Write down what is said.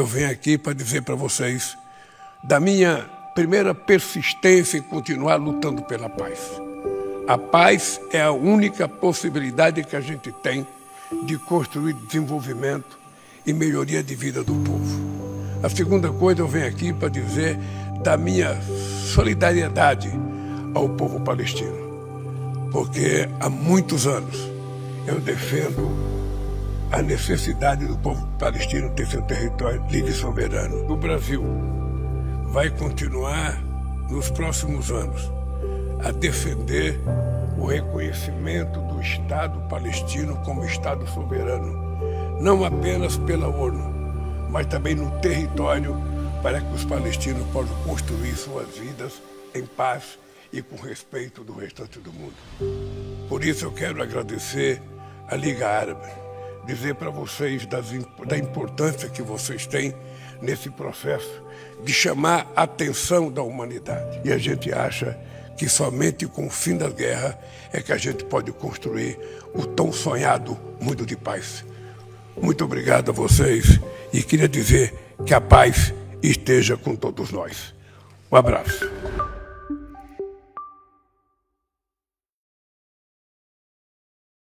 eu venho aqui para dizer para vocês da minha primeira persistência em continuar lutando pela paz. A paz é a única possibilidade que a gente tem de construir desenvolvimento e melhoria de vida do povo. A segunda coisa, eu venho aqui para dizer da minha solidariedade ao povo palestino, porque há muitos anos eu defendo a necessidade do povo palestino ter seu território livre e soberano. O Brasil vai continuar, nos próximos anos, a defender o reconhecimento do Estado palestino como Estado soberano, não apenas pela ONU, mas também no território, para que os palestinos possam construir suas vidas em paz e com respeito do restante do mundo. Por isso eu quero agradecer à Liga Árabe, dizer para vocês da importância que vocês têm nesse processo de chamar a atenção da humanidade. E a gente acha que somente com o fim da guerra é que a gente pode construir o tão sonhado mundo de paz. Muito obrigado a vocês e queria dizer que a paz esteja com todos nós. Um abraço.